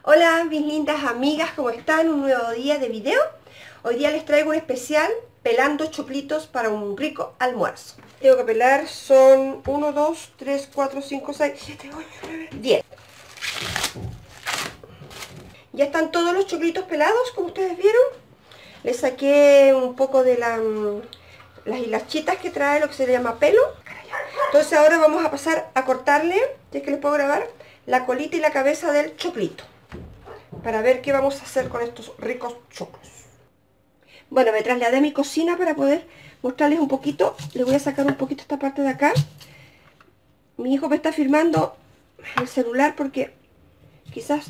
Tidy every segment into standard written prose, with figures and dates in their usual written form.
Hola mis lindas amigas, ¿cómo están? Un nuevo día de video. Hoy día les traigo un especial pelando choclitos para un rico almuerzo. Tengo que pelar, son 1, 2, 3, 4, 5, 6, 7, 8, 9, 10. Ya están todos los choclitos pelados, como ustedes vieron. Les saqué un poco de las hilachitas que trae, lo que se le llama pelo. Entonces ahora vamos a pasar a cortarle, ya que les puedo grabar, la colita y la cabeza del choclito, para ver qué vamos a hacer con estos ricos choclos. Bueno, me trasladé a mi cocina para poder mostrarles un poquito. Le voy a sacar un poquito esta parte de acá. Mi hijo me está filmando el celular porque quizás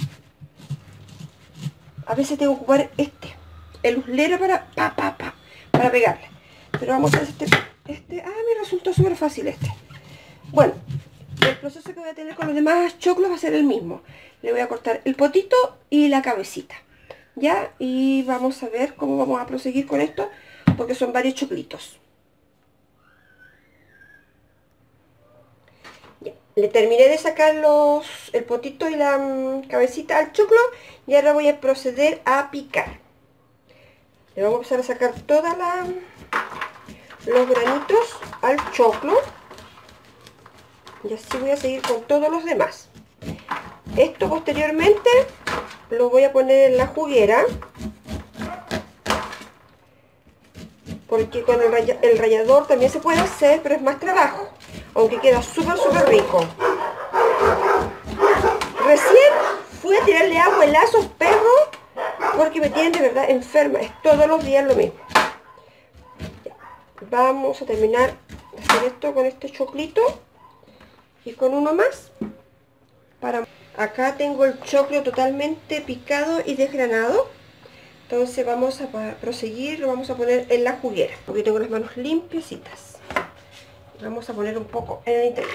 a veces tengo que ocupar el uslero para pegarle. Pero vamos a hacer me resultó súper fácil este. Bueno, el proceso que voy a tener con los demás choclos va a ser el mismo. Le voy a cortar el potito y la cabecita. ¿Ya? Y vamos a ver cómo vamos a proseguir con esto, porque son varios choclitos. Ya. Le terminé de sacar el potito y la cabecita al choclo, y ahora voy a proceder a picar. Le vamos a empezar a sacar todos los granitos al choclo, y así voy a seguir con todos los demás. Esto posteriormente lo voy a poner en la juguera, porque con el rallador también se puede hacer, pero es más trabajo, aunque queda súper rico. Recién fui a tirarle agua a esos perros porque me tienen de verdad enferma, es todos los días lo mismo. Vamos a terminar de hacer esto con este choclito y con uno más. Acá tengo el choclo totalmente picado y desgranado. Entonces vamos a proseguir, lo vamos a poner en la juguera, porque tengo las manos limpiecitas. Vamos a poner un poco en el interior.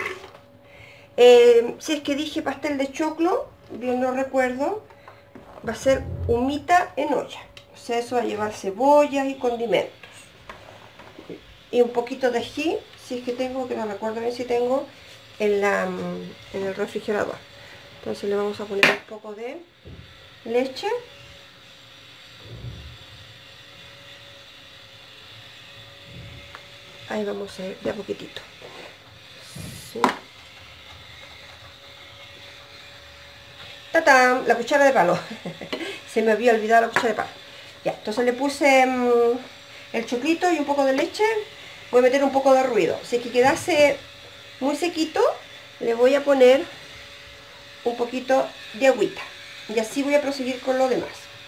Si es que dije pastel de choclo, yo no recuerdo, va a ser humita en olla. O sea, eso va a llevar cebollas y condimentos. Y un poquito de ají, si es que tengo, que no recuerdo bien si tengo, en el refrigerador. Entonces le vamos a poner un poco de leche. Ahí vamos a ir de a poquitito. Sí. ¡Tatán! La cuchara de palo. Se me había olvidado la cuchara de palo. Ya, entonces le puse el choclito y un poco de leche. Voy a meter un poco de ruido. Si es que quedase muy sequito, le voy a poner un poquito de agüita. Y así voy a proseguir con lo demás.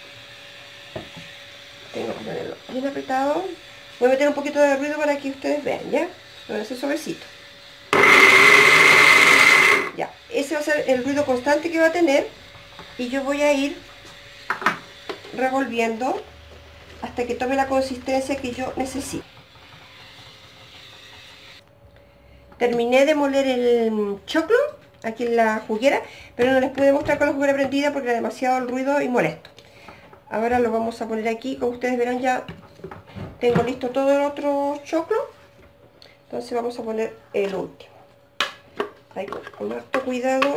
Tengo que ponerlo bien apretado. Voy a meter un poquito de ruido para que ustedes vean, ¿ya? Con ese suavecito. Ya, ese va a ser el ruido constante que va a tener. Y yo voy a ir revolviendo hasta que tome la consistencia que yo necesito. Terminé de moler el choclo aquí en la juguera, pero no les pude mostrar con la juguera prendida porque era demasiado el ruido y molesto. Ahora lo vamos a poner aquí. Como ustedes verán, ya tengo listo todo el otro choclo. Entonces vamos a poner el último. Ahí con harto cuidado.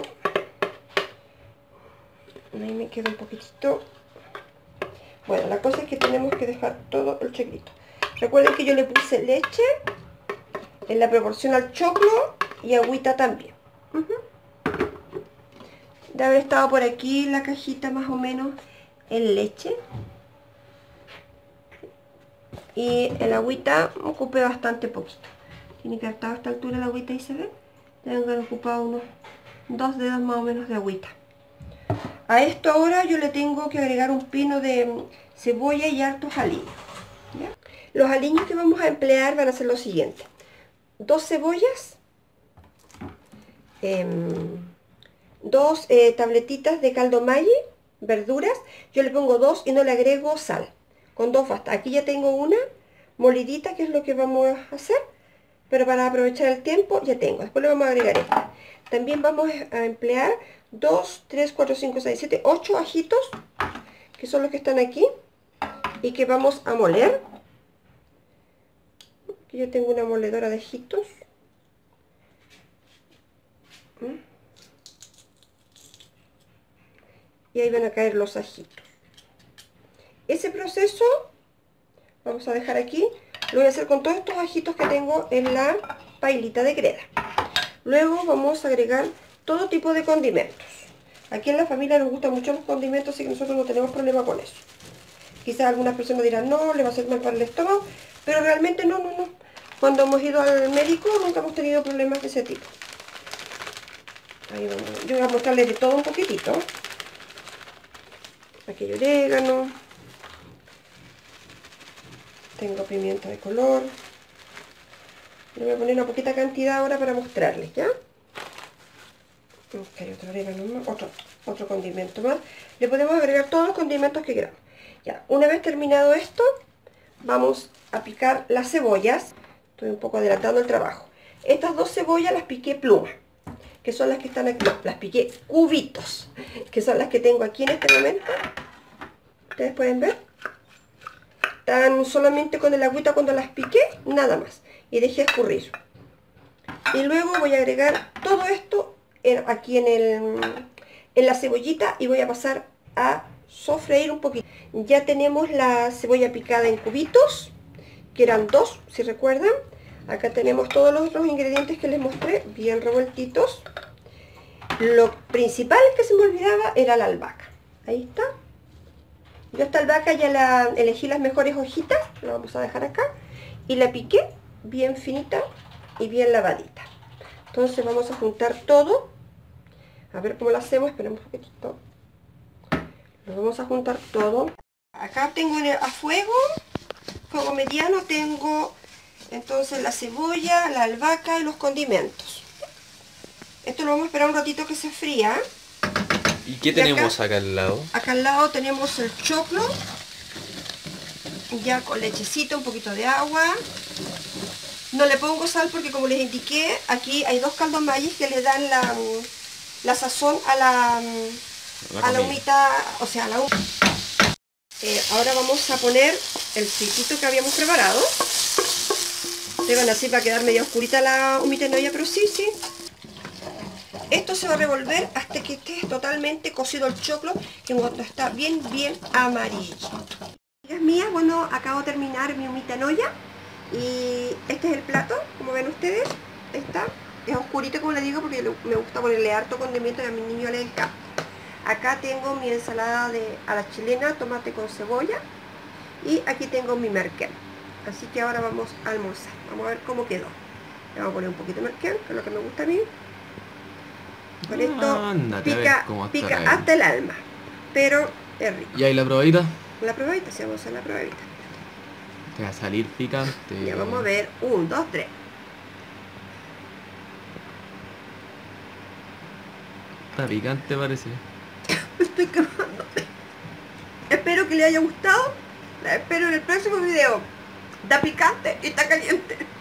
Ahí me queda un poquitito. Bueno, la cosa es que tenemos que dejar todo el choclito. Recuerden que yo le puse leche en la proporción al choclo y agüita también. De haber estado por aquí la cajita más o menos en leche. Y el agüita ocupé bastante poquito. Tiene que haber estado a esta altura la agüita y se ve. Deben haber ocupado unos 2 dedos más o menos de agüita. A esto ahora yo le tengo que agregar un pino de cebolla y hartos aliños. ¿Ya? Los aliños que vamos a emplear van a ser los siguientes: 2 cebollas, 2 tabletitas de caldo Maggi, verduras. Yo le pongo 2 y no le agrego sal. Con 2 basta. Aquí ya tengo una molidita, que es lo que vamos a hacer, pero para aprovechar el tiempo ya tengo. Después le vamos a agregar esta. También vamos a emplear 2, 3, 4, 5, 6, 7, 8 ajitos, que son los que están aquí, y que vamos a moler. Aquí yo tengo una moledora de ajitos. y ahí van a caer los ajitos. Ese proceso vamos a dejar aquí. Lo voy a hacer con todos estos ajitos que tengo en la pailita de greda. Luego vamos a agregar todo tipo de condimentos. Aquí en la familia nos gustan mucho los condimentos, así que nosotros no tenemos problema con eso. Quizás algunas personas dirán, no, le va a hacer mal para el estómago, pero realmente no. Cuando hemos ido al médico nunca hemos tenido problemas de ese tipo. Ahí vamos. Yo voy a mostrarles de todo un poquitito. Aquí hay orégano. Tengo pimienta de color. Le voy a poner una poquita cantidad ahora para mostrarles, ¿ya? Ok, otro orégano más, otro condimento más. Le podemos agregar todos los condimentos que queramos. Ya, una vez terminado esto, vamos a picar las cebollas. Estoy un poco adelantando el trabajo. Estas dos cebollas las piqué pluma, que son las que están aquí. No, las piqué cubitos, que son las que tengo aquí en este momento. Ustedes pueden ver. Están solamente con el agüita cuando las piqué, nada más. Y dejé escurrir. Y luego voy a agregar todo esto aquí en la cebollita y voy a pasar a sofreír un poquito. Ya tenemos la cebolla picada en cubitos, que eran 2, si recuerdan. Acá tenemos todos los otros ingredientes que les mostré, bien revueltitos. Lo principal que se me olvidaba era la albahaca. Ahí está. Yo esta albahaca ya la elegí las mejores hojitas, la vamos a dejar acá. Y la piqué bien finita y bien lavadita. Entonces vamos a juntar todo. A ver cómo lo hacemos, esperemos un poquitito. Lo vamos a juntar todo. Acá tengo a fuego mediano, tengo entonces la cebolla, la albahaca y los condimentos. Esto lo vamos a esperar un ratito que se fría. ¿Y qué tenemos acá al lado? Acá al lado tenemos el choclo, ya con lechecita, un poquito de agua. No le pongo sal porque, como les indiqué, aquí hay 2 caldos Maggi que le dan la sazón a la humita, o sea, a la humita. Ahora vamos a poner el fritito que habíamos preparado. Deben así para quedar medio oscurita la humita en olla, pero sí. Esto se va a revolver hasta que esté totalmente cocido el choclo, que cuando está bien amarillito. Amigas mías, bueno, acabo de terminar mi humita en olla. Y este es el plato, como ven ustedes. Es oscurito, como les digo, porque me gusta ponerle harto condimento y a mi niño le encanta. Acá tengo mi ensalada a la chilena, tomate con cebolla. Y aquí tengo mi merquén. Así que ahora vamos a almorzar. Vamos a ver cómo quedó. Le vamos a poner un poquito de merquén, que es lo que me gusta a mí. Con esto pica hasta el alma. Pero es rico. ¿Y ahí la probadita? La probadita, sí, vamos a hacer la probadita. Te va a salir picante. Ya vamos a ver. 1, 2, 3. Está picante, parece. Me estoy quemando. Espero que les haya gustado. La espero en el próximo video. Está picante y está caliente.